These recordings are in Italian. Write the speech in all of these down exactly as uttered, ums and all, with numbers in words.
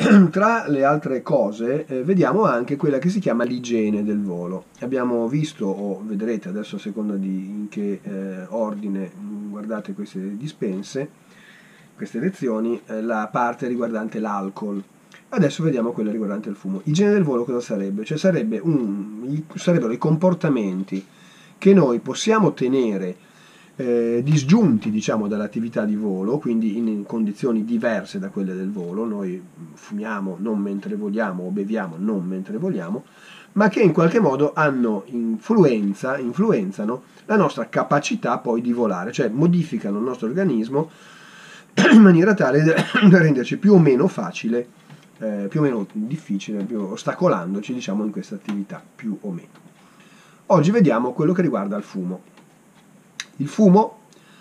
Tra le altre cose eh, vediamo anche quella che si chiama l'igiene del volo. Abbiamo visto, o vedrete adesso a seconda di in che eh, ordine guardate queste dispense, queste lezioni, eh, la parte riguardante l'alcol. Adesso vediamo quella riguardante il fumo. Igiene del volo cosa sarebbe? Cioè sarebbe un, sarebbero i comportamenti che noi possiamo tenere eh, disgiunti, diciamo, dall'attività di volo, quindi in, in condizioni diverse da quelle del volo. Noi fumiamo non mentre voliamo o beviamo non mentre voliamo, ma che in qualche modo hanno influenza, influenzano la nostra capacità poi di volare, cioè modificano il nostro organismo in maniera tale da renderci più o meno facile, eh, più o meno difficile, più ostacolandoci, diciamo, in questa attività, più o meno. Oggi vediamo quello che riguarda il fumo. Il fumo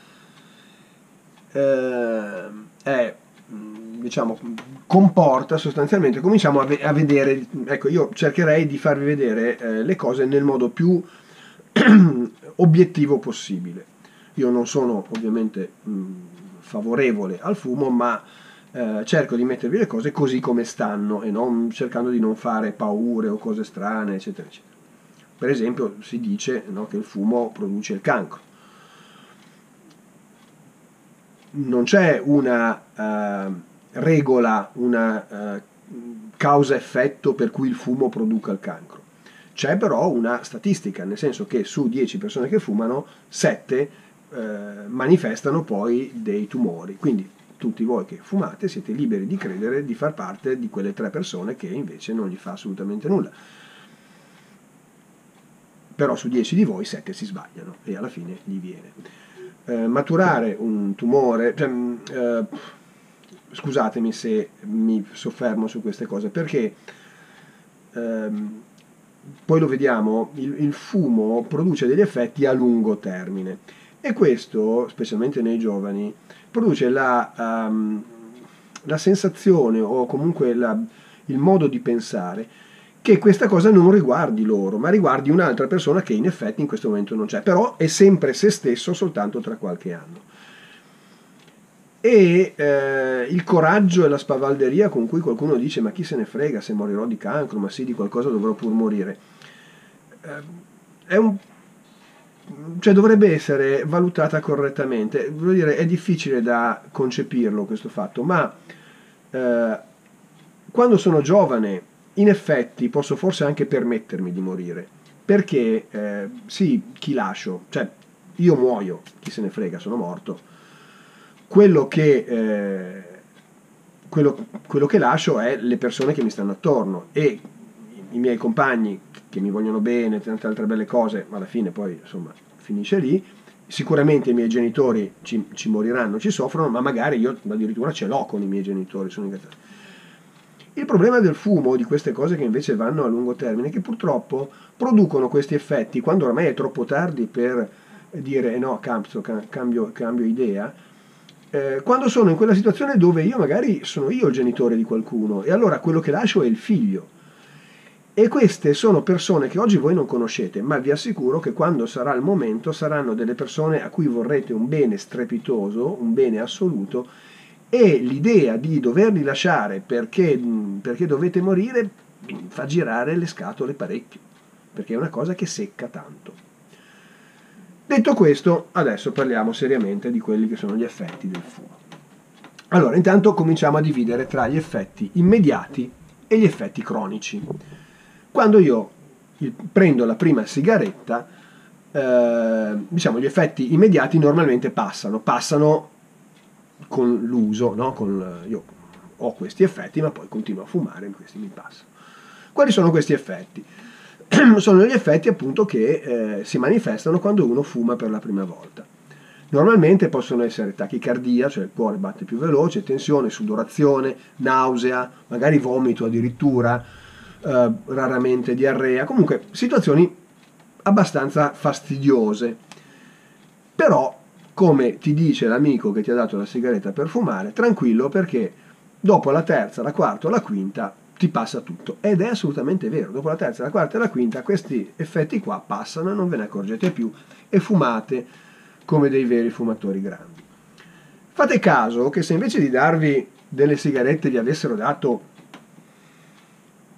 eh, è, diciamo, comporta sostanzialmente, cominciamo a, ve a vedere, ecco, io cercherei di farvi vedere eh, le cose nel modo più obiettivo possibile. Io non sono ovviamente mh, favorevole al fumo, ma eh, cerco di mettervi le cose così come stanno e non cercando di non fare paure o cose strane, eccetera, eccetera. Per esempio si dice, no, che il fumo produce il cancro. Non c'è una uh, regola, una uh, causa-effetto per cui il fumo produca il cancro. C'è però una statistica, nel senso che su dieci persone che fumano, sette uh, manifestano poi dei tumori. Quindi tutti voi che fumate siete liberi di credere di far parte di quelle tre persone che invece non gli fa assolutamente nulla. Però su dieci di voi sette si sbagliano e alla fine gli viene. Eh, maturare un tumore, cioè, eh, scusatemi se mi soffermo su queste cose, perché ehm, poi lo vediamo, il, il fumo produce degli effetti a lungo termine e questo, specialmente nei giovani, produce la, um, la sensazione o comunque la, il modo di pensare che questa cosa non riguardi loro, ma riguardi un'altra persona che in effetti in questo momento non c'è, però è sempre se stesso soltanto tra qualche anno. E eh, il coraggio e la spavalderia con cui qualcuno dice ma chi se ne frega se morirò di cancro, ma sì, di qualcosa dovrò pur morire, eh, è un, cioè dovrebbe essere valutata correttamente. Voglio dire, è difficile da concepirlo questo fatto, ma eh, quando sono giovane in effetti posso forse anche permettermi di morire, perché eh, sì, chi lascio, cioè io muoio, chi se ne frega, sono morto, quello che, eh, quello, quello che lascio è le persone che mi stanno attorno e i miei compagni che mi vogliono bene, tante altre belle cose, ma alla fine poi insomma finisce lì. Sicuramente i miei genitori ci, ci moriranno, ci soffrono, ma magari io addirittura ce l'ho con i miei genitori, sono ingazzati. Il problema del fumo, di queste cose che invece vanno a lungo termine, è che purtroppo producono questi effetti quando ormai è troppo tardi per dire eh no, cambio, cambio, cambio idea, eh, quando sono in quella situazione dove io magari sono io il genitore di qualcuno e allora quello che lascio è il figlio. E queste sono persone che oggi voi non conoscete, ma vi assicuro che quando sarà il momento saranno delle persone a cui vorrete un bene strepitoso, un bene assoluto, e l'idea di doverli lasciare perché, perché dovete morire fa girare le scatole parecchio, perché è una cosa che secca tanto. Detto questo, adesso parliamo seriamente di quelli che sono gli effetti del fumo. Allora, intanto cominciamo a dividere tra gli effetti immediati e gli effetti cronici. Quando io prendo la prima sigaretta, eh, diciamo gli effetti immediati normalmente passano, passano con l'uso, no? Con, io ho questi effetti ma poi continuo a fumare e questi mi passano. Quali sono questi effetti? Sono gli effetti appunto che eh, si manifestano quando uno fuma per la prima volta. Normalmente possono essere tachicardia, cioè il cuore batte più veloce, tensione, sudorazione, nausea, magari vomito addirittura, eh, raramente diarrea, comunque situazioni abbastanza fastidiose. Però come ti dice l'amico che ti ha dato la sigaretta per fumare, tranquillo perché dopo la terza, la quarta o la quinta ti passa tutto. Ed è assolutamente vero, dopo la terza, la quarta e la quinta questi effetti qua passano e non ve ne accorgete più e fumate come dei veri fumatori grandi. Fate caso che se invece di darvi delle sigarette vi avessero dato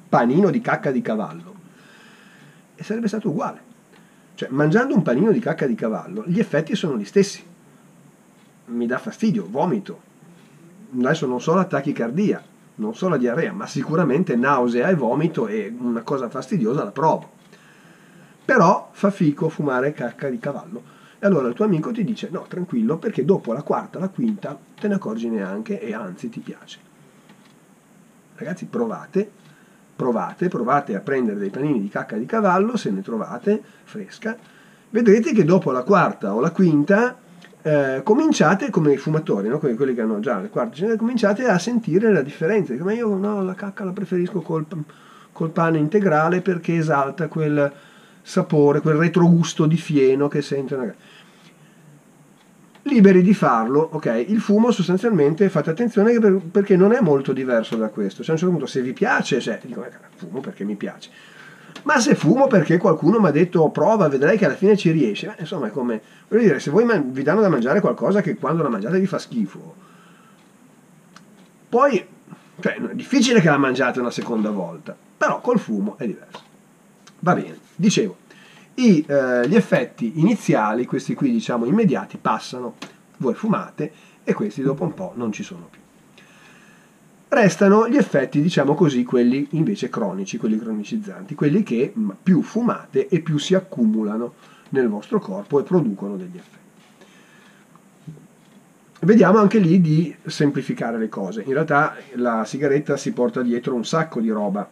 panino di cacca di cavallo, e sarebbe stato uguale. Cioè, mangiando un panino di cacca di cavallo, gli effetti sono gli stessi. Mi dà fastidio, vomito. Adesso non so la tachicardia, non so la diarrea, ma sicuramente nausea e vomito e una cosa fastidiosa la provo. Però fa fico fumare cacca di cavallo. E allora il tuo amico ti dice no, tranquillo, perché dopo la quarta, la quinta te ne accorgi neanche e anzi ti piace. Ragazzi, provate, provate, provate a prendere dei panini di cacca di cavallo, se ne trovate fresca, vedrete che dopo la quarta o la quinta eh, cominciate come i fumatori, no? Quelli che hanno già le quarte, cominciate a sentire la differenza. Ma io no, la cacca la preferisco col, col pane integrale perché esalta quel sapore, quel retrogusto di fieno che sentono. Liberi di farlo, ok? Il fumo sostanzialmente, fate attenzione per, perché non è molto diverso da questo. Cioè, a un certo punto, se vi piace, cioè, dico, eh, fumo perché mi piace. Ma se fumo perché qualcuno mi ha detto prova, vedrai che alla fine ci riesce. Eh, insomma, è come, voglio dire, se voi vi danno da mangiare qualcosa che quando la mangiate vi fa schifo, poi, cioè, è difficile che la mangiate una seconda volta, però col fumo è diverso. Va bene, dicevo. I, eh, gli effetti iniziali, questi qui diciamo immediati, passano, voi fumate e questi dopo un po' non ci sono più. Restano gli effetti, diciamo così, quelli invece cronici, quelli cronicizzanti, quelli che più fumate e più si accumulano nel vostro corpo e producono degli effetti. Vediamo anche lì di semplificare le cose. In realtà la sigaretta si porta dietro un sacco di roba,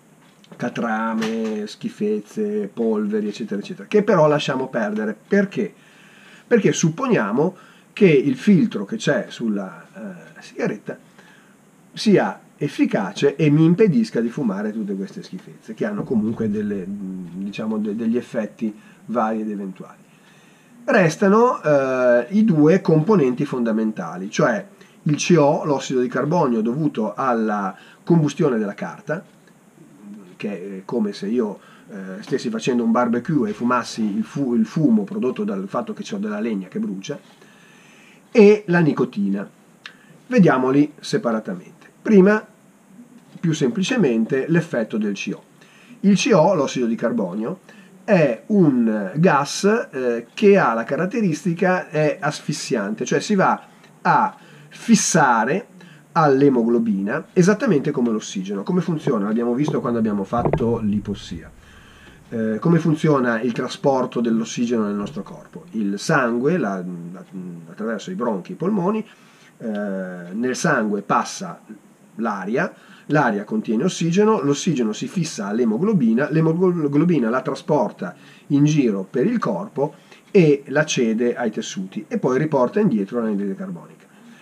catrame, schifezze, polveri, eccetera, eccetera, che però lasciamo perdere. Perché? Perché supponiamo che il filtro che c'è sulla eh, sigaretta sia efficace e mi impedisca di fumare tutte queste schifezze, che hanno comunque delle, diciamo, de- degli effetti vari ed eventuali. Restano eh, i due componenti fondamentali, cioè il C O, l'ossido di carbonio dovuto alla combustione della carta, che è come se io eh, stessi facendo un barbecue e fumassi il, fu- il fumo prodotto dal fatto che c'ho della legna che brucia, e la nicotina. Vediamoli separatamente. Prima, più semplicemente, l'effetto del C O. Il C O, l'ossido di carbonio, è un gas eh, che ha la caratteristica è asfissiante, cioè si va a fissare all'emoglobina, esattamente come l'ossigeno. Come funziona? L'abbiamo visto quando abbiamo fatto l'ipossia. Eh, come funziona il trasporto dell'ossigeno nel nostro corpo? Il sangue, la, la, attraverso i bronchi e i polmoni, eh, nel sangue passa l'aria, l'aria contiene ossigeno, l'ossigeno si fissa all'emoglobina, l'emoglobina la trasporta in giro per il corpo e la cede ai tessuti e poi riporta indietro l'anidride carbonica.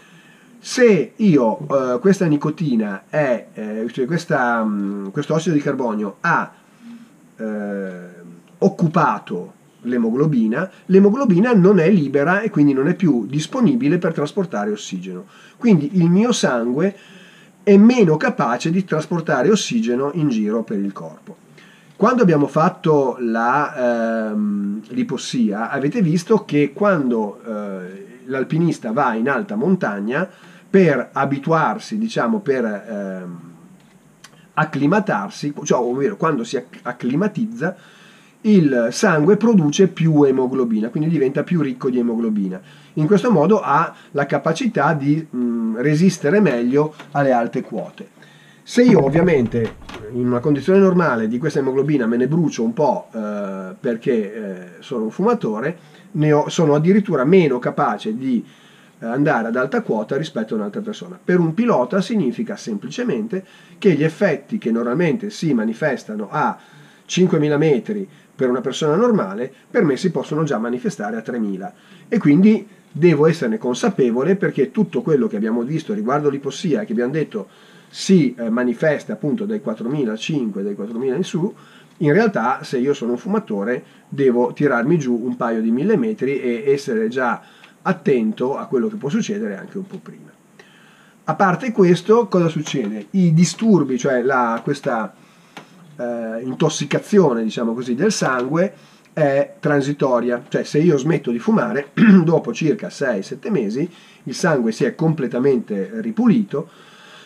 Se io eh, questa nicotina è, eh, cioè questa, mh, questo ossido di carbonio ha eh, occupato l'emoglobina, l'emoglobina non è libera e quindi non è più disponibile per trasportare ossigeno. Quindi il mio sangue è meno capace di trasportare ossigeno in giro per il corpo. Quando abbiamo fatto la, ehm, l'ipossia, avete visto che quando eh, l'alpinista va in alta montagna, per abituarsi, diciamo, per ehm, acclimatarsi, cioè ovvero quando si acclimatizza, il sangue produce più emoglobina, quindi diventa più ricco di emoglobina. In questo modo ha la capacità di mh, resistere meglio alle alte quote. Se io ovviamente in una condizione normale di questa emoglobina me ne brucio un po' eh, perché eh, sono un fumatore, ne ho, sono addirittura meno capace di andare ad alta quota rispetto a un'altra persona. Per un pilota significa semplicemente che gli effetti che normalmente si manifestano a cinquemila metri per una persona normale, per me si possono già manifestare a tremila, e quindi devo esserne consapevole, perché tutto quello che abbiamo visto riguardo l'ipossia, che abbiamo detto si eh, manifesta appunto dai quattromila a cinque, dai quattromila in su, in realtà se io sono un fumatore devo tirarmi giù un paio di millimetri e essere già attento a quello che può succedere anche un po' prima. A parte questo, cosa succede? I disturbi, cioè la, questa eh, intossicazione, diciamo così, del sangue è transitoria, cioè se io smetto di fumare, dopo circa sei sette mesi il sangue si è completamente ripulito,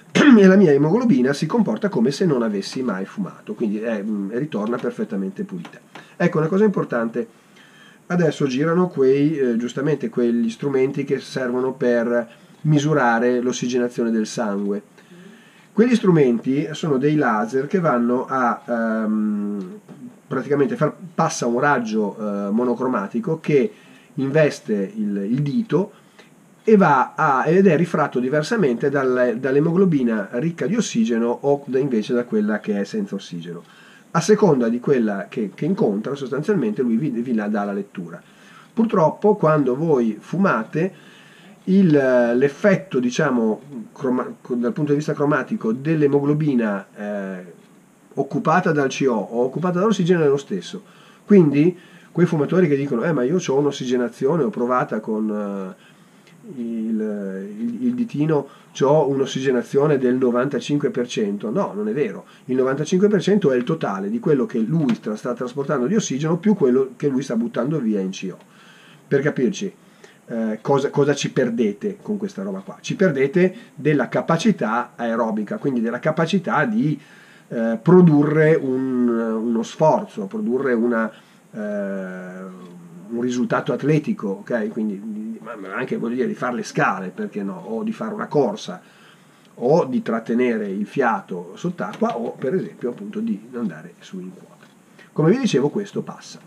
e la mia emoglobina si comporta come se non avessi mai fumato, quindi è, ritorna perfettamente pulita. Ecco, una cosa importante, adesso girano quei, eh, giustamente quegli strumenti che servono per misurare l'ossigenazione del sangue. Quegli strumenti sono dei laser che vanno a um, praticamente far, passa un raggio uh, monocromatico che investe il, il dito e va a, ed è rifratto diversamente dal, dall'emoglobina ricca di ossigeno o da, invece da quella che è senza ossigeno. A seconda di quella che, che incontra, sostanzialmente lui vi, vi dà la lettura. Purtroppo quando voi fumate, Il, l'effetto, diciamo, croma, dal punto di vista cromatico dell'emoglobina eh, occupata dal C O o occupata dall'ossigeno è lo stesso. Quindi quei fumatori che dicono eh ma io ho un'ossigenazione, ho provata con eh, il, il, il ditino, ho un'ossigenazione del novantacinque per cento. No, non è vero. Il novantacinque per cento è il totale di quello che lui sta, sta trasportando di ossigeno più quello che lui sta buttando via in C O. Per capirci, Eh, cosa, cosa ci perdete con questa roba qua? Ci perdete della capacità aerobica, quindi della capacità di eh, produrre un, uno sforzo, produrre una, eh, un risultato atletico, ok? Quindi ma anche voglio dire di fare le scale, perché no? O di fare una corsa, o di trattenere il fiato sott'acqua, o per esempio appunto di andare su in quota. Come vi dicevo, questo passa.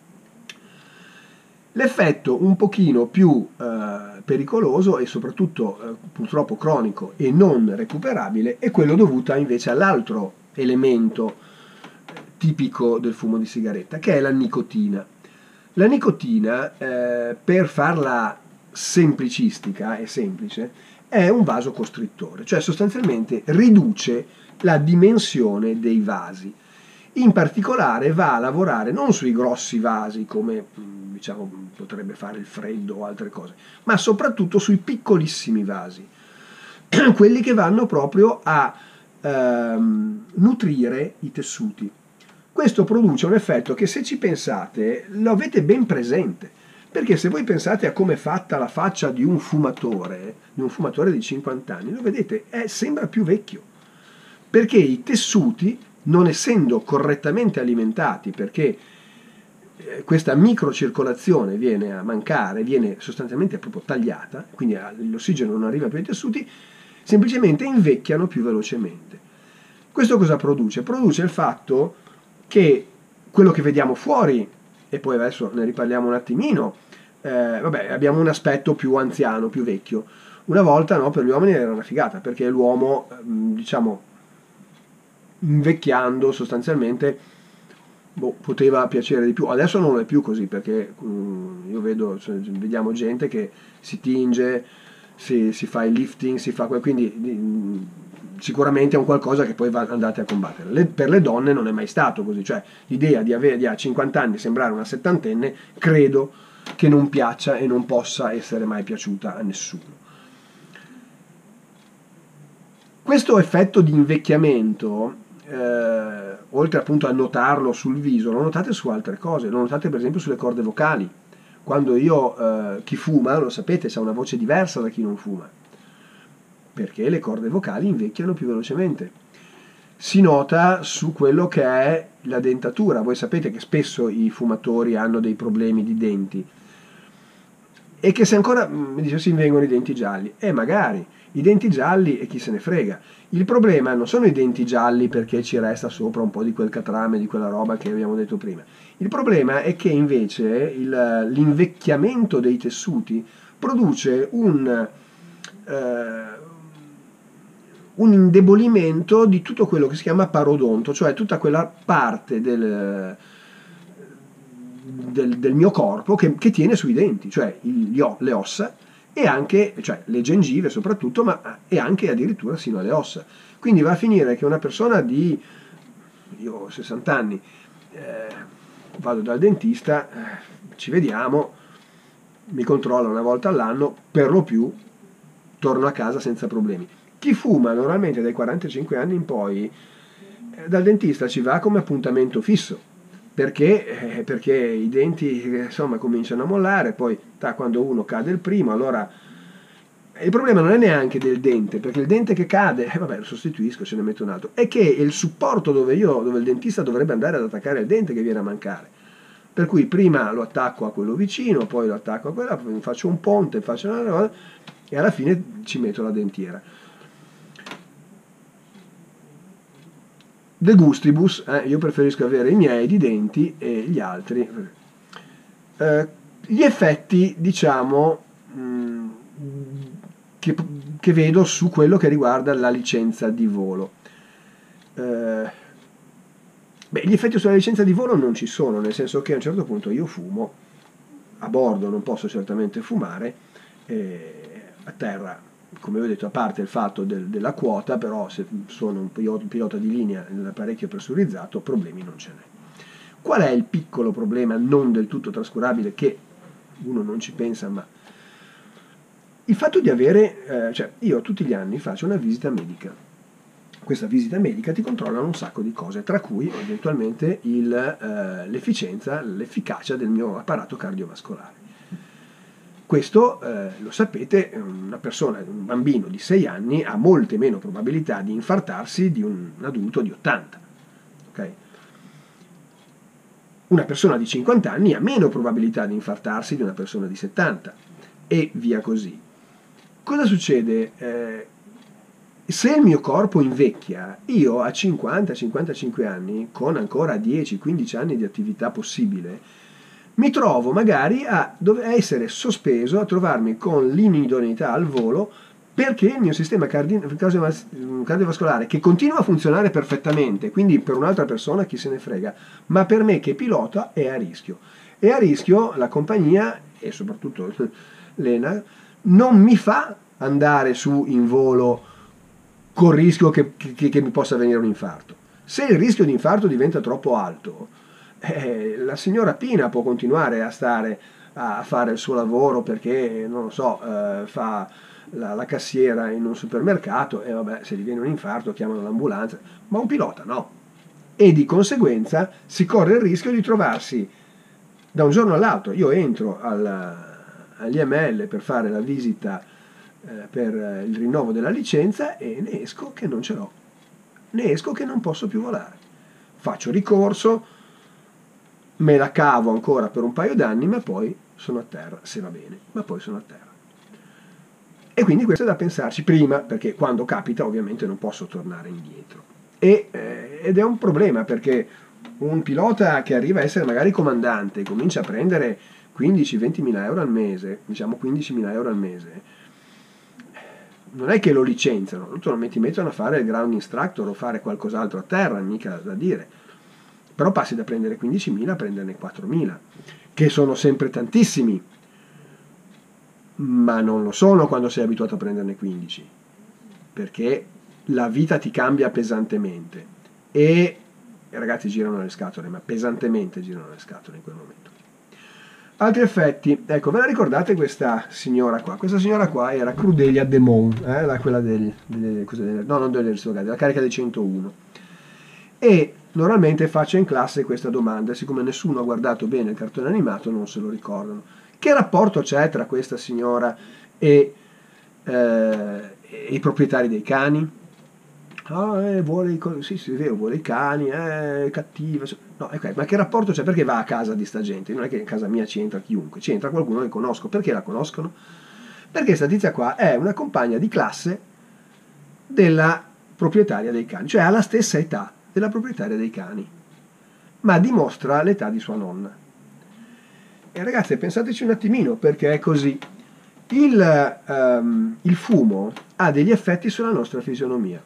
L'effetto un pochino più eh, pericoloso e soprattutto eh, purtroppo cronico e non recuperabile è quello dovuto invece all'altro elemento tipico del fumo di sigaretta, che è la nicotina. La nicotina, eh, per farla semplicistica e semplice, è un vasocostrittore, cioè sostanzialmente riduce la dimensione dei vasi. In particolare va a lavorare non sui grossi vasi come diciamo potrebbe fare il freddo o altre cose, ma soprattutto sui piccolissimi vasi, quelli che vanno proprio a ehm, nutrire i tessuti. Questo produce un effetto che, se ci pensate, lo avete ben presente, perché se voi pensate a come è fatta la faccia di un fumatore, di un fumatore di cinquanta anni, lo vedete, è, sembra più vecchio, perché i tessuti, non essendo correttamente alimentati, perché questa microcircolazione viene a mancare, viene sostanzialmente proprio tagliata, quindi l'ossigeno non arriva più ai tessuti, semplicemente invecchiano più velocemente. Questo cosa produce? Produce il fatto che quello che vediamo fuori, e poi adesso ne riparliamo un attimino, eh, vabbè, abbiamo un aspetto più anziano, più vecchio. Una volta, no, per gli uomini era una figata, perché l'uomo, diciamo, invecchiando sostanzialmente boh, poteva piacere di più. Adesso non è più così, perché um, io vedo, cioè, vediamo gente che si tinge, si, si fa il lifting, si fa quindi um, sicuramente è un qualcosa che poi va, andate a combattere. Le, per le donne non è mai stato così, cioè l'idea di avere di a cinquanta anni sembrare una settantenne credo che non piaccia e non possa essere mai piaciuta a nessuno. Questo effetto di invecchiamento, eh, oltre appunto a notarlo sul viso, lo notate su altre cose, lo notate per esempio sulle corde vocali. Quando io, eh, chi fuma, lo sapete, ha una voce diversa da chi non fuma, perché le corde vocali invecchiano più velocemente. Si nota su quello che è la dentatura. Voi sapete che spesso i fumatori hanno dei problemi di denti, e che se ancora, mi dice, si vengono i denti gialli, e eh, magari i denti gialli e chi se ne frega. Il problema non sono i denti gialli perché ci resta sopra un po' di quel catrame, di quella roba che abbiamo detto prima. Il problema è che invece il, l'invecchiamento dei tessuti produce un, eh, un indebolimento di tutto quello che si chiama parodonto, cioè tutta quella parte del, del, del mio corpo che, che tiene sui denti, cioè gli, le ossa, e anche, cioè le gengive soprattutto, ma e anche addirittura sino alle ossa. Quindi va a finire che una persona di, io ho sessanta anni, eh, vado dal dentista, eh, ci vediamo, mi controlla una volta all'anno, per lo più torno a casa senza problemi. Chi fuma normalmente dai quarantacinque anni in poi, eh, dal dentista ci va come appuntamento fisso, perché, eh, perché i denti insomma cominciano a mollare, poi da quando uno cade il primo, allora il problema non è neanche del dente, perché il dente che cade, eh, vabbè, lo sostituisco, ce ne metto un altro, è che è il supporto dove, io, dove il dentista dovrebbe andare ad attaccare il dente che viene a mancare. Per cui prima lo attacco a quello vicino, poi lo attacco a quella, poi faccio un ponte, faccio una cosa, e alla fine ci metto la dentiera. De gustibus, eh, io preferisco avere i miei di denti e gli altri. Eh, gli effetti, diciamo, mh, che, che vedo su quello che riguarda la licenza di volo. Eh, beh, gli effetti sulla licenza di volo non ci sono, nel senso che a un certo punto io fumo, a bordo non posso certamente fumare, eh, a terra, come vi ho detto, a parte il fatto del, della quota, però se sono un pilota, pilota di linea nell'apparecchio pressurizzato, problemi non ce n'è. Qual è il piccolo problema non del tutto trascurabile che uno non ci pensa, ma il fatto di avere, eh, cioè io tutti gli anni faccio una visita medica. Questa visita medica ti controllano un sacco di cose, tra cui eventualmente il, eh, l'efficienza, l'efficacia del mio apparato cardiovascolare. Questo, eh, lo sapete, una persona, un bambino di sei anni ha molte meno probabilità di infartarsi di un adulto di ottanta. Okay? Una persona di cinquanta anni ha meno probabilità di infartarsi di una persona di settanta e via così. Cosa succede? Eh, se il mio corpo invecchia, io a cinquanta cinquantacinque anni, con ancora dieci quindici anni di attività possibile, mi trovo magari a dover essere sospeso, a trovarmi con l'inidoneità al volo, perché il mio sistema cardi- cardiovascolare, che continua a funzionare perfettamente, quindi per un'altra persona chi se ne frega, ma per me che pilota è a rischio. E a rischio la compagnia, e soprattutto l'E N A, non mi fa andare su in volo col rischio che, che, che mi possa venire un infarto. Se il rischio di infarto diventa troppo alto, eh, la signora Pina può continuare a stare a fare il suo lavoro perché, non lo so, eh, fa la, la cassiera in un supermercato e vabbè, se gli viene un infarto chiamano l'ambulanza, ma un pilota no. E di conseguenza si corre il rischio di trovarsi da un giorno all'altro. Io entro al, agli M L per fare la visita eh, per il rinnovo della licenza e ne esco che non ce l'ho. Ne esco che non posso più volare. Faccio ricorso, me la cavo ancora per un paio d'anni, ma poi sono a terra, se va bene, ma poi sono a terra. E quindi questo è da pensarci prima, perché quando capita ovviamente non posso tornare indietro. E, eh, ed è un problema, perché un pilota che arriva a essere magari comandante, comincia a prendere quindici venti mila euro al mese, diciamo quindici mila euro al mese, non è che lo licenziano, naturalmente mettono a fare il ground instructor o fare qualcos'altro a terra, mica da dire. Però passi da prendere quindicimila a prenderne quattromila, che sono sempre tantissimi, ma non lo sono quando sei abituato a prenderne quindici, perché la vita ti cambia pesantemente e i ragazzi girano le scatole, ma pesantemente girano le scatole in quel momento. Altri effetti, ecco, ve la ricordate questa signora qua? Questa signora qua era Crudelia De Mon, eh, la, quella del, del, del, no, non dell'aristocratico, della carica dei centouno. E normalmente faccio in classe questa domanda, siccome nessuno ha guardato bene il cartone animato non se lo ricordano. Che rapporto c'è tra questa signora e, eh, e i proprietari dei cani? Ah, eh, vuole i, sì, sì, è vero, vuole i cani, è cattiva. No, okay, ma che rapporto c'è? Perché va a casa di sta gente? Non è che in casa mia ci entra chiunque, ci entra qualcuno che conosco. Perché la conoscono? Perché sta tizia qua è una compagna di classe della proprietaria dei cani, cioè ha la stessa età della proprietaria dei cani, ma dimostra l'età di sua nonna. E ragazzi, pensateci un attimino, perché è così. Il, um, il fumo ha degli effetti sulla nostra fisionomia.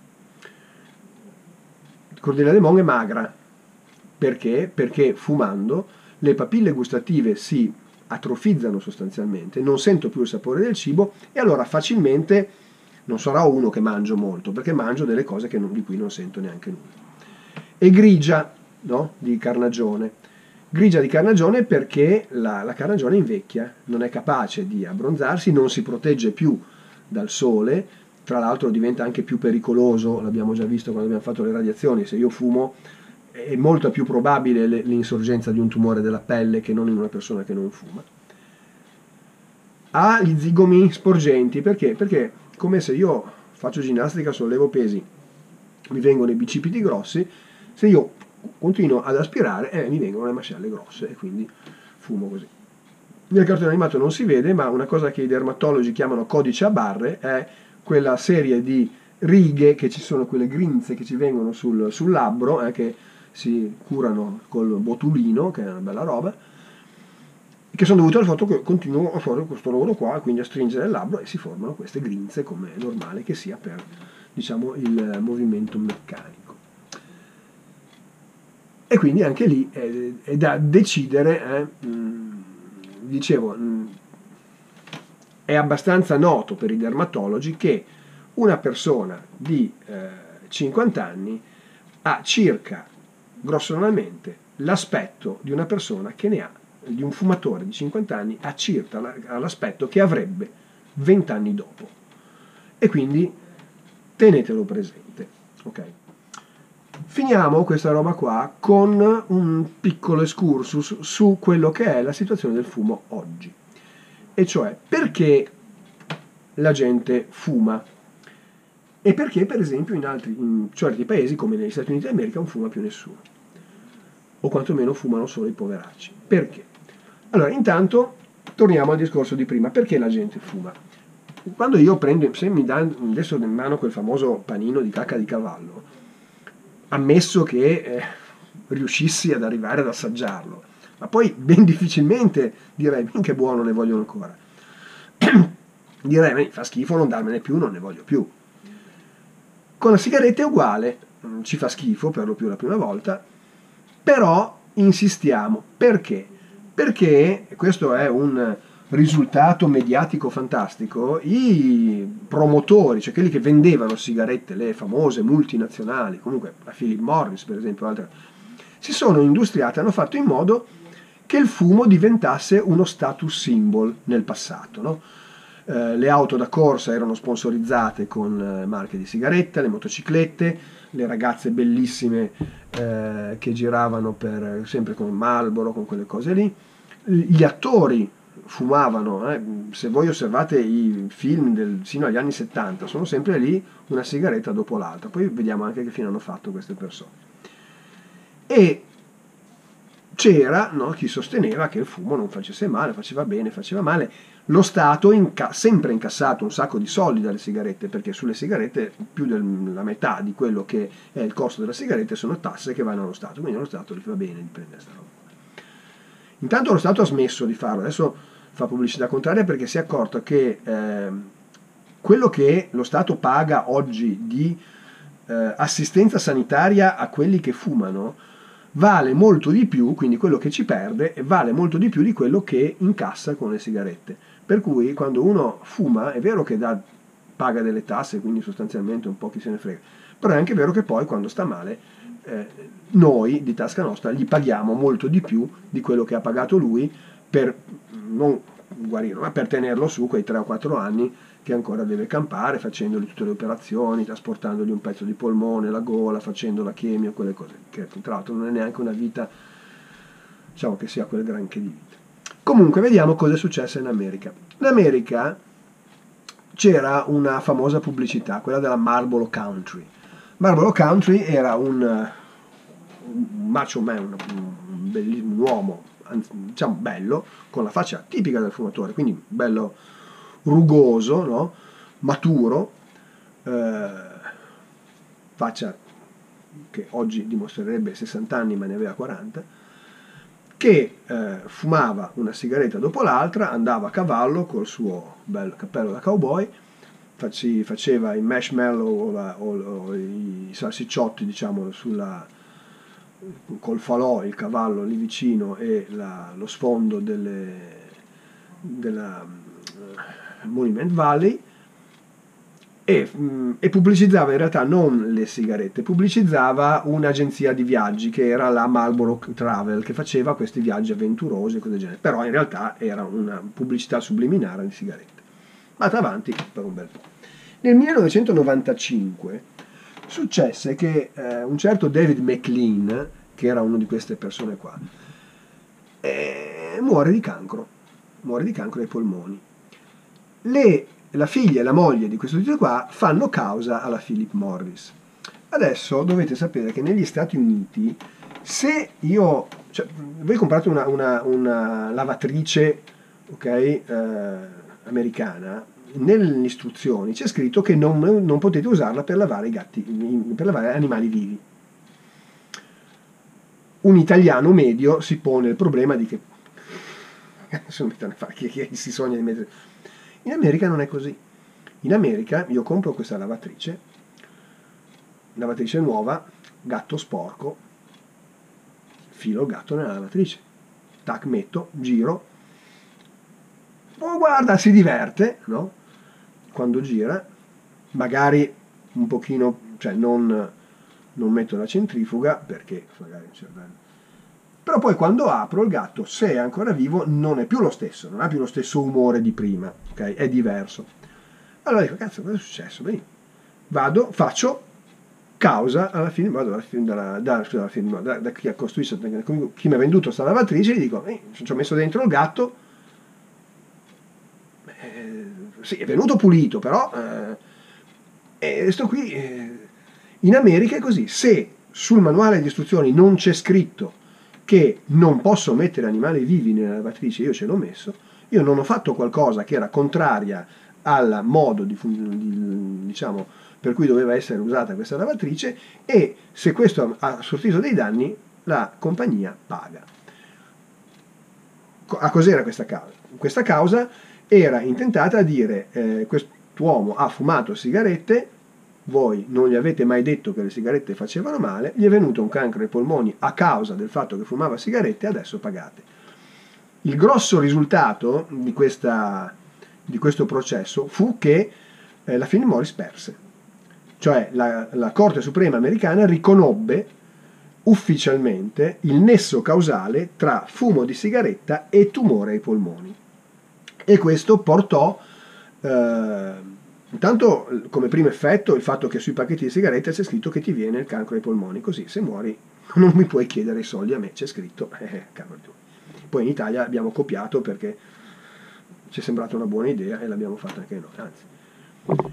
Cordelia De Mon è magra. Perché? Perché fumando le papille gustative si atrofizzano sostanzialmente, non sento più il sapore del cibo e allora facilmente non sarò uno che mangio molto, perché mangio delle cose che non, di cui non sento neanche nulla. E grigia, no? Di carnagione. Grigia di carnagione perché la, la carnagione invecchia, non è capace di abbronzarsi, non si protegge più dal sole, tra l'altro diventa anche più pericoloso, l'abbiamo già visto quando abbiamo fatto le radiazioni, se io fumo è molto più probabile l'insorgenza di un tumore della pelle che non in una persona che non fuma. ha gli zigomi sporgenti. Perché? Perché come se io faccio ginnastica, sollevo pesi, mi vengono i bicipiti grossi, se io continuo ad aspirare eh, mi vengono le mascelle grosse e quindi fumo così. Nel cartone animato non si vede, ma una cosa che i dermatologi chiamano codice a barre è quella serie di righe che ci sono, quelle grinze che ci vengono sul, sul labbro, eh, che si curano col botulino, che è una bella roba, che sono dovute al fatto che continuo a fare questo lavoro qua, quindi a stringere il labbro e si formano queste grinze, come è normale che sia per, diciamo, il movimento meccanico. E quindi anche lì è, è da decidere, eh, mh, dicevo, mh, è abbastanza noto per i dermatologi che una persona di eh, cinquanta anni ha circa, grossolanamente, l'aspetto di una persona che ne ha, di un fumatore di cinquanta anni, ha circa l'aspetto che avrebbe venti anni dopo. E quindi tenetelo presente, ok? Finiamo questa roba qua con un piccolo excursus su quello che è la situazione del fumo oggi. E cioè, perché la gente fuma? E perché, per esempio, in, altri, in certi paesi, come negli Stati Uniti d'America, non fuma più nessuno. O quantomeno fumano solo i poveracci. Perché? Allora, intanto, torniamo al discorso di prima. Perché la gente fuma? Quando io prendo, se mi dà adesso in mano quel famoso panino di cacca di cavallo, ammesso che eh, riuscissi ad arrivare ad assaggiarlo, ma poi ben difficilmente direi, minchia buono, ne voglio ancora. Direi, mi fa schifo, non darmene più, non ne voglio più. Con la sigaretta è uguale, ci fa schifo per lo più la prima volta, però insistiamo. Perché? Perché, questo è un risultato mediatico fantastico, i promotori, cioè quelli che vendevano sigarette, le famose multinazionali, comunque la Philip Morris per esempio, altre, si sono industriate, hanno fatto in modo che il fumo diventasse uno status symbol nel passato, no? Eh, le auto da corsa erano sponsorizzate con eh, marche di sigarette, le motociclette, le ragazze bellissime eh, che giravano per, sempre con Marlboro, con quelle cose lì, gli attori fumavano, eh. Se voi osservate i film del, sino agli anni settanta, sono sempre lì una sigaretta dopo l'altra, poi vediamo anche che fine hanno fatto queste persone. E c'era, no, chi sosteneva che il fumo non facesse male, faceva bene, faceva male. Lo Stato ha sempre incassato un sacco di soldi dalle sigarette, perché sulle sigarette più della metà di quello che è il costo delle sigarette sono tasse che vanno allo Stato, quindi allo Stato gli va bene di prendere questa roba. Intanto lo Stato ha smesso di farlo, adesso fa pubblicità contraria perché si è accorto che eh, quello che lo Stato paga oggi di eh, assistenza sanitaria a quelli che fumano vale molto di più, quindi quello che ci perde vale molto di più di quello che incassa con le sigarette. Per cui quando uno fuma è vero che dà, paga delle tasse, quindi sostanzialmente un po' chi se ne frega, però è anche vero che poi quando sta male eh, noi di tasca nostra gli paghiamo molto di più di quello che ha pagato lui per non guarirlo, ma per tenerlo su quei tre o quattro anni che ancora deve campare, facendogli tutte le operazioni, trasportandogli un pezzo di polmone, la gola, facendo la chemio, quelle cose, che tra l'altro non è neanche una vita, diciamo che sia quel granché di vita. Comunque vediamo cosa è successo in America. In America c'era una famosa pubblicità, quella della Marlboro Country. Marlboro Country era un, un macho man, un, un uomo, diciamo bello, con la faccia tipica del fumatore, quindi bello rugoso, no? Maturo, eh, faccia che oggi dimostrerebbe sessanta anni ma ne aveva quaranta, che eh, fumava una sigaretta dopo l'altra, andava a cavallo col suo bel cappello da cowboy, faci, faceva i marshmallow o, la, o, o i salsicciotti, diciamo, sulla, col falò, il cavallo lì vicino e la, lo sfondo delle, della uh, Monument Valley, e, mh, e pubblicizzava in realtà non le sigarette, pubblicizzava un'agenzia di viaggi che era la Marlboro Travel, che faceva questi viaggi avventurosi e cose del genere, però in realtà era una pubblicità subliminare di sigarette. Vado avanti per un bel po'. Nel millenovecentonovantacinque successe che eh, un certo David McLean, che era uno di queste persone qua, eh, muore di cancro, muore di cancro ai polmoni. le, la figlia e la moglie di questo tizio qua fanno causa alla Philip Morris. Adesso dovete sapere che negli Stati Uniti, se io, cioè, voi comprate una, una, una lavatrice, ok, eh, americana, nelle istruzioni c'è scritto che non, non potete usarla per lavare i gatti, per lavare animali vivi. Un italiano medio si pone il problema di che adesso non mettono a fare chi, chi si sogna di mettere. In America non è così. In America io compro questa lavatrice, lavatrice nuova, gatto sporco, filo il gatto nella lavatrice, tac, metto, giro, oh guarda, si diverte, no? Quando gira, magari un pochino, cioè non, non metto la centrifuga perché magari c'è bello. Però poi quando apro il gatto, se è ancora vivo, non è più lo stesso, non ha più lo stesso umore di prima, ok? È diverso. Allora dico, cazzo, cosa è successo? Beh, vado, faccio causa alla fine, vado alla fine dalla, da, scusa, alla fine, da, da chi ha costruito, da, chi mi ha venduto sta lavatrice, gli dico, eh, ci ho messo dentro il gatto, eh, sì, è venuto pulito, però, eh, e sto qui, eh, in America è così, se sul manuale di istruzioni non c'è scritto che non posso mettere animali vivi nella lavatrice, io ce l'ho messo, io non ho fatto qualcosa che era contraria al modo di, di, diciamo, per cui doveva essere usata questa lavatrice, e se questo ha sortito dei danni la compagnia paga. A cos'era questa causa? Questa causa era intentata a dire eh, quest'uomo ha fumato sigarette, voi non gli avete mai detto che le sigarette facevano male, gli è venuto un cancro ai polmoni a causa del fatto che fumava sigarette, adesso pagate. Il grosso risultato di, questa, di questo processo fu che eh, la Philip Morris perse. Cioè la, la Corte Suprema americana riconobbe ufficialmente il nesso causale tra fumo di sigaretta e tumore ai polmoni. E questo portò... Eh, Intanto, come primo effetto, il fatto che sui pacchetti di sigarette c'è scritto che ti viene il cancro ai polmoni, così se muori non mi puoi chiedere i soldi a me, c'è scritto, eh, cavolo tu. Poi in Italia abbiamo copiato perché ci è sembrata una buona idea e l'abbiamo fatta anche noi, anzi.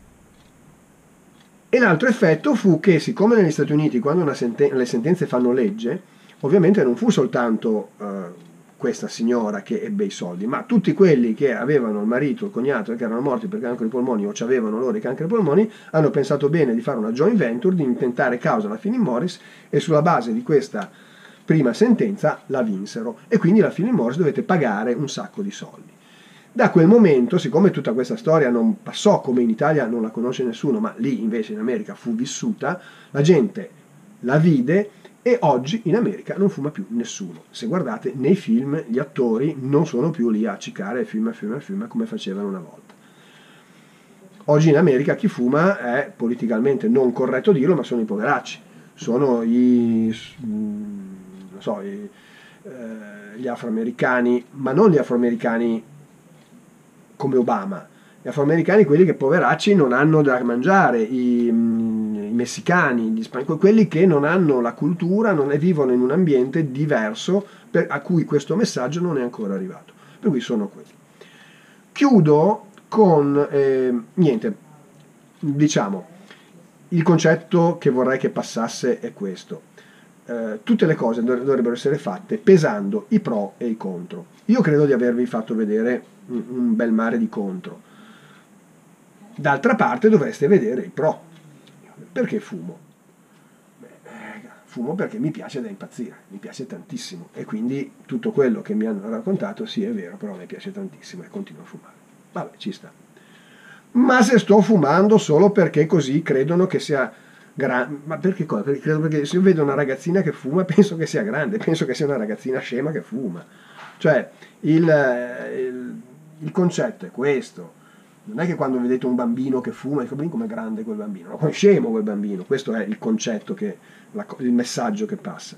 E l'altro effetto fu che, siccome negli Stati Uniti quando una senten- le sentenze fanno legge, ovviamente non fu soltanto... Eh, questa signora che ebbe i soldi, ma tutti quelli che avevano il marito, il cognato che erano morti per cancro ai polmoni o avevano loro i cancri ai polmoni, hanno pensato bene di fare una joint venture, di intentare causa alla Philip Morris, e sulla base di questa prima sentenza la vinsero, e quindi la Philip Morris dovette pagare un sacco di soldi. Da quel momento, siccome tutta questa storia non passò, come in Italia non la conosce nessuno, ma lì invece in America fu vissuta, la gente la vide, e oggi in America non fuma più nessuno. Se guardate nei film, gli attori non sono più lì a cicare film e film e film come facevano una volta. Oggi in America chi fuma è politicamente non corretto dirlo, ma sono i poveracci, sono i, non so, i, eh, gli afroamericani, ma non gli afroamericani come Obama, gli afroamericani, quelli che poveracci non hanno da mangiare, i, i messicani, gli spagnoli, quelli che non hanno la cultura, non è, vivono in un ambiente diverso per, a cui questo messaggio non è ancora arrivato. Per cui sono quelli. Chiudo con, eh, niente, diciamo, il concetto che vorrei che passasse è questo. Eh, tutte le cose dovrebbero essere fatte pesando i pro e i contro. Io credo di avervi fatto vedere un, un bel mare di contro. D'altra parte dovreste vedere i pro. Perché fumo? Beh, fumo perché mi piace da impazzire, mi piace tantissimo, e quindi tutto quello che mi hanno raccontato sì è vero, però mi piace tantissimo e continuo a fumare. Vabbè, ci sta. Ma se sto fumando solo perché così credono che sia grande, ma perché cosa? Perché credo perché se io vedo una ragazzina che fuma penso che sia grande, penso che sia una ragazzina scema che fuma. Cioè il, il, il concetto è questo. Non è che quando vedete un bambino che fuma, dico, com'è grande quel bambino, no, è scemo quel bambino, questo è il concetto, che, la, il messaggio che passa.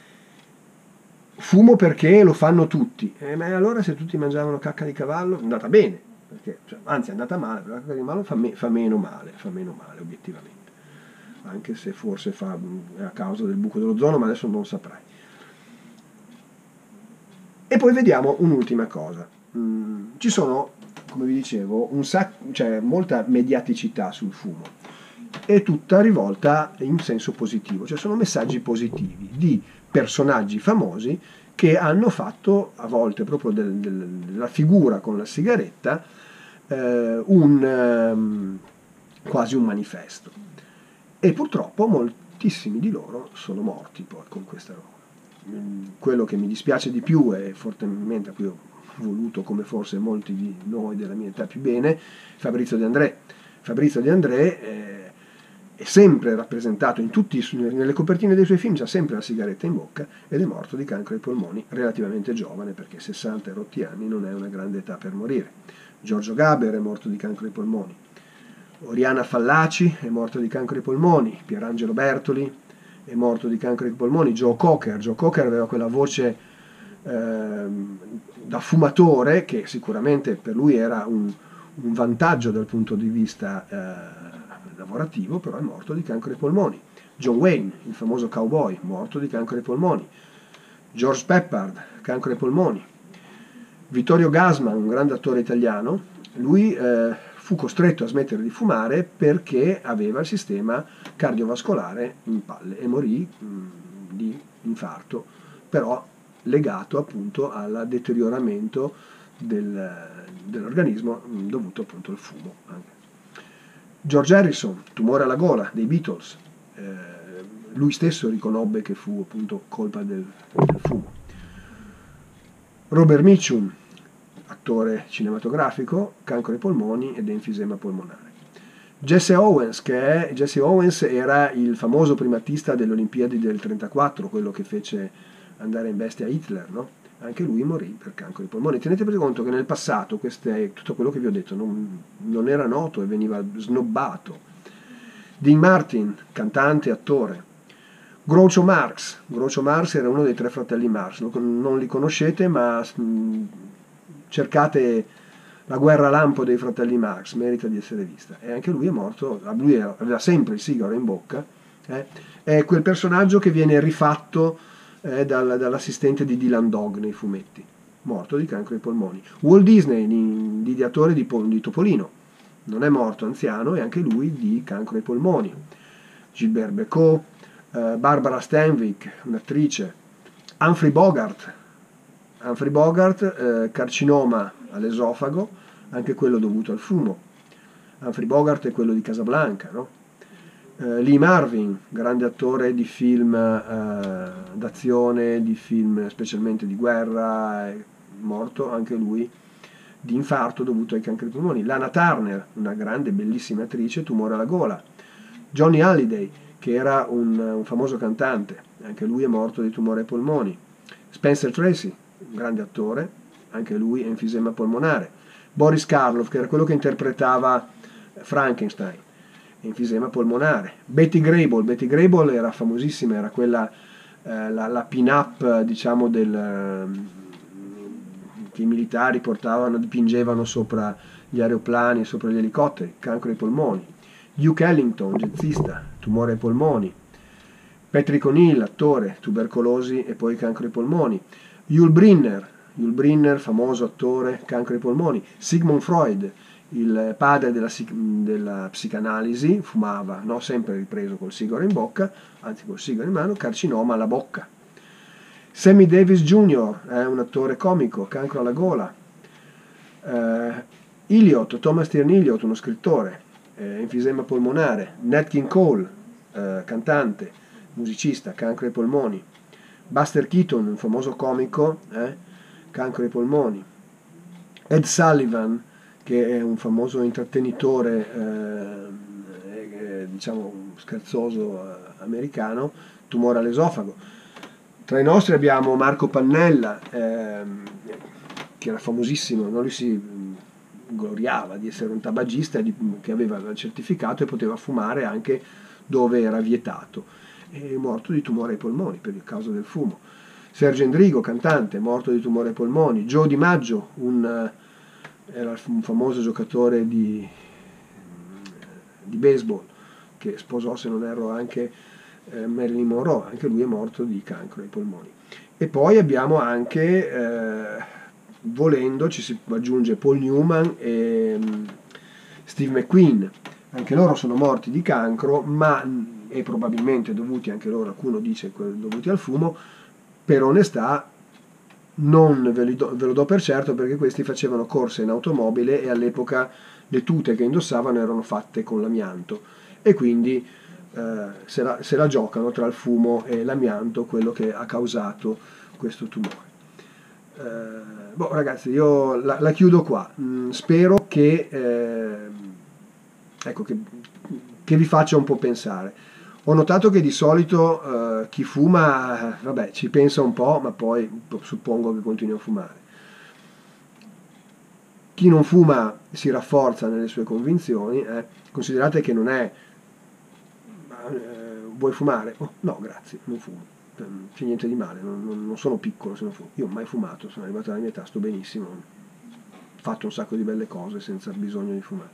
Fumo perché lo fanno tutti, eh, ma allora se tutti mangiavano cacca di cavallo è andata bene, perché, cioè, anzi è andata male, però la cacca di cavallo fa, me, fa meno male, fa meno male obiettivamente, anche se forse fa è a causa del buco dell'ozono, ma adesso non saprai. E poi vediamo un'ultima cosa, mm, ci sono come vi dicevo, un sac- cioè molta mediaticità sul fumo, è tutta rivolta in senso positivo, cioè sono messaggi positivi di personaggi famosi che hanno fatto a volte proprio del, del, della figura con la sigaretta eh, un, ehm, quasi un manifesto. E purtroppo moltissimi di loro sono morti poi con questa roba. Quello che mi dispiace di più e fortemente a cui ho voluto, come forse molti di noi della mia età più bene, Fabrizio De André. Fabrizio De André eh, è sempre rappresentato in tutti, nelle copertine dei suoi film, c'ha sempre la sigaretta in bocca ed è morto di cancro ai polmoni relativamente giovane, perché sessanta e rotti anni non è una grande età per morire. Giorgio Gaber è morto di cancro ai polmoni. Oriana Fallaci è morto di cancro ai polmoni. Pierangelo Bertoli è morto di cancro ai polmoni. Joe Cocker, Joe Cocker aveva quella voce eh, da fumatore che sicuramente per lui era un, un vantaggio dal punto di vista eh, lavorativo, però è morto di cancro ai polmoni. John Wayne, il famoso cowboy, morto di cancro ai polmoni. George Peppard, cancro ai polmoni. Vittorio Gassman, un grande attore italiano, lui eh, fu costretto a smettere di fumare perché aveva il sistema cardiovascolare in palle e morì mh, di infarto, però legato appunto al deterioramento del, dell'organismo mh, dovuto appunto al fumo. George Harrison, tumore alla gola dei Beatles, eh, lui stesso riconobbe che fu appunto colpa del, del fumo. Robert Mitchum, attore cinematografico, cancro ai polmoni ed enfisema polmonare. Jesse Owens, che è, Jesse Owens era il famoso primatista delle Olimpiadi del trentaquattro, quello che fece andare in bestia Hitler, no? Anche lui morì per cancro ai polmoni. Tenete per conto che nel passato queste, tutto quello che vi ho detto non, non era noto e veniva snobbato. Dean Martin, cantante, attore. Groucho Marx. Groucho Marx era uno dei tre fratelli Marx, non li conoscete, ma mh, cercate La guerra lampo dei fratelli Marx, merita di essere vista. E anche lui è morto, lui aveva sempre il sigaro in bocca, eh? È quel personaggio che viene rifatto eh, dal, dall'assistente di Dylan Dog nei fumetti, morto di cancro ai polmoni. Walt Disney, l'ideatore di, di Topolino, non è morto, anziano, e anche lui di cancro ai polmoni. Gilbert Bécaud, eh, Barbara Stanwyck, un'attrice. Humphrey Bogart, Humphrey Bogart, eh, carcinoma all'esofago, anche quello dovuto al fumo. Humphrey Bogart è quello di Casablanca, no? Eh, Lee Marvin, grande attore di film eh, d'azione, di film specialmente di guerra, è morto anche lui di infarto dovuto ai cancri ai polmoni. Lana Turner, una grande, bellissima attrice, tumore alla gola. Johnny Hallyday, che era un, un famoso cantante, anche lui è morto di tumore ai polmoni. Spencer Tracy, un grande attore, anche lui enfisema polmonare. Boris Karloff, che era quello che interpretava Frankenstein, enfisema polmonare. Betty Grable, Betty Grable era famosissima, era quella, eh, la, la pin-up, diciamo, del, che i militari portavano, dipingevano sopra gli aeroplani, sopra gli elicotteri, cancro ai polmoni. Duke Ellington, jazzista, tumore ai polmoni. Patrick O'Neill, attore, tubercolosi e poi cancro ai polmoni. Yul Brynner, Yul Brynner, famoso attore, cancro ai polmoni. Sigmund Freud, il padre della, della psicanalisi, fumava, no, sempre ripreso col sigaro in bocca, anzi col sigaro in mano, carcinoma alla bocca. Sammy Davis Junior è un attore comico, cancro alla gola. Uh, Eliot, Thomas Tierney Eliot, uno scrittore, eh, enfisema polmonare. Nat King Cole, eh, cantante, musicista, cancro ai polmoni. Buster Keaton, un famoso comico, eh, cancro ai polmoni. Ed Sullivan, che è un famoso intrattenitore, eh, eh, diciamo scherzoso eh, americano, tumore all'esofago. Tra i nostri abbiamo Marco Pannella, ehm, che era famosissimo, no? Lui si gloriava di essere un tabagista di, che aveva il certificato e poteva fumare anche dove era vietato. È morto di tumore ai polmoni per il causa del fumo. Sergio Endrigo, cantante, morto di tumore ai polmoni. Joe DiMaggio, un, era un famoso giocatore di, di baseball che sposò, se non erro, anche eh, Marilyn Monroe, anche lui è morto di cancro ai polmoni. E poi abbiamo anche eh, volendo ci si aggiunge Paul Newman e um, Steve McQueen. Anche loro sono morti di cancro, ma e probabilmente dovuti anche loro, qualcuno dice dovuti al fumo. Per onestà non ve, li do, ve lo do per certo, perché questi facevano corse in automobile e all'epoca le tute che indossavano erano fatte con l'amianto e quindi eh, se, la, se la giocano tra il fumo e l'amianto, quello che ha causato questo tumore. Eh, boh, ragazzi, io la, la chiudo qua. Mm, spero che, eh, ecco, che, che vi faccia un po' pensare. Ho notato che di solito eh, chi fuma, vabbè, ci pensa un po', ma poi suppongo che continui a fumare. Chi non fuma si rafforza nelle sue convinzioni. Eh. Considerate che non è eh, vuoi fumare? Oh, no, grazie, non fumo. C'è niente di male, non, non, non sono piccolo se non fumo. Io ho mai fumato, sono arrivato alla mia età, sto benissimo, ho fatto un sacco di belle cose senza bisogno di fumare.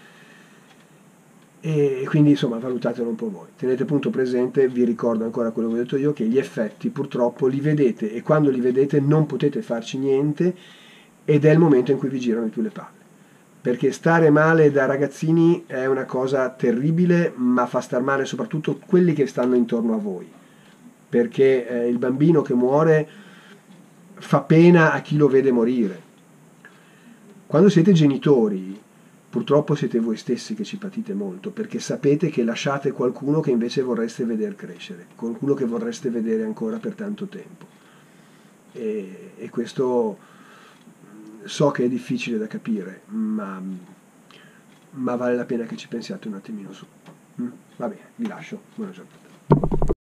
E quindi insomma valutatelo un po' voi. Tenete appunto presente, vi ricordo ancora quello che ho detto io, che gli effetti purtroppo li vedete e quando li vedete non potete farci niente ed è il momento in cui vi girano più le palle. Perché stare male da ragazzini è una cosa terribile, ma fa star male soprattutto quelli che stanno intorno a voi. Perché eh, il bambino che muore fa pena a chi lo vede morire. Quando siete genitori, purtroppo siete voi stessi che ci patite molto, perché sapete che lasciate qualcuno che invece vorreste vedere crescere, qualcuno che vorreste vedere ancora per tanto tempo. E, e questo so che è difficile da capire, ma, ma vale la pena che ci pensiate un attimino su. Mm? Va bene, vi lascio. Buona giornata.